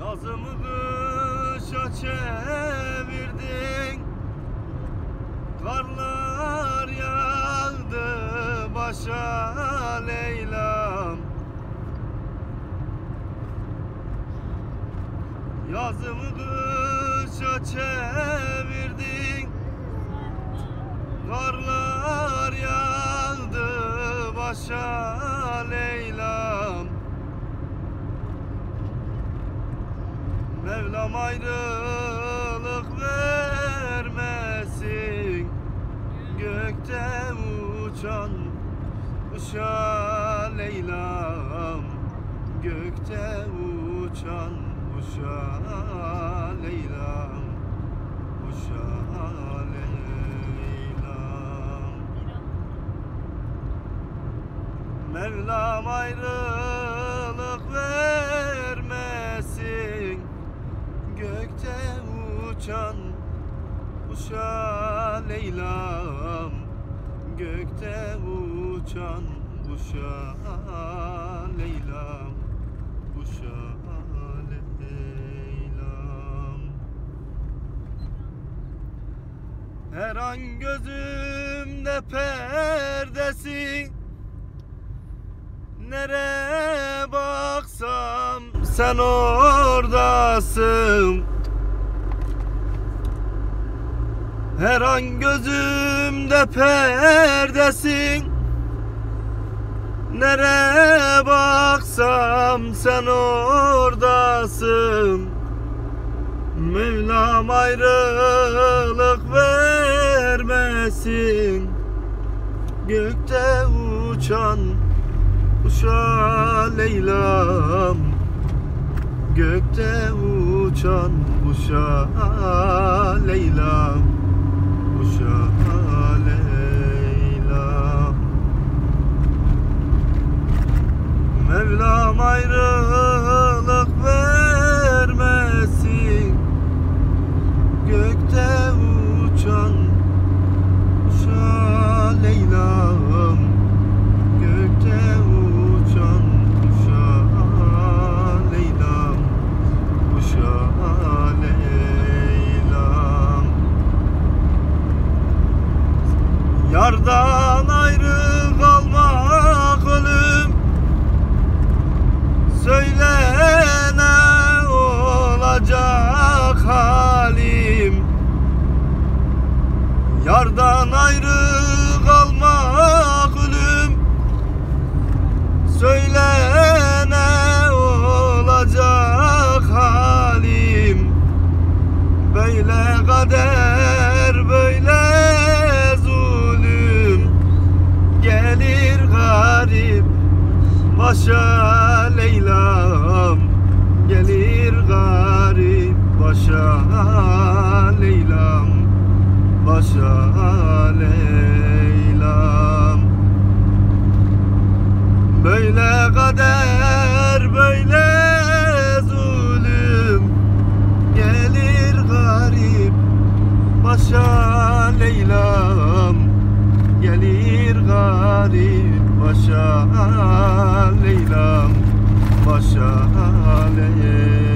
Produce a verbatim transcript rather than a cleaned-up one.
Yazımı kışa çevirdin, karlar yağdı başa Leyla'm. Yazımı kışa çevirdin, karlar yağdı başa Leyla'm. Mevlam ayrılık vermesin, gökte uçan kuşa Leyla'm. Gökte uçan kuşa Leyla'm, kuşa Leyla'm. Mevlam ayrılık vermesin, gökte uçan kuşa Leyla'm. Gökte uçan kuşa Leyla'm, kuşa Leyla'm. Her an gözümde perdesin, nereye baksam sen oradasın. Her an gözümde perdesin, nereye baksam sen oradasın. Mevlam ayrılık vermesin, gökte uçan kuşa Leyla'm. Gökte uçan kuşa Leyla'm, kuşa Leyla'm. Mevlam ayrılık vermesin, gökte uçan kuşa Leyla'm. Gökte uçan kuşa Leyla'm, kuşa Leyla'm. Yardan ayrı kalmak ölüm, söyle ne olacak halim. Yardan ayrı kalmak ölüm, söyle ne olacak halim. Böyle kader, böyle zulüm, gelir garip başa Leyla'm. Gelir garip başa Leyla'm, başa Leyla'm. Böyle kader, böyle zulüm, gelir garip başa Leyla'm. Gelir garip başa Leyla'm, başa Leyla'm.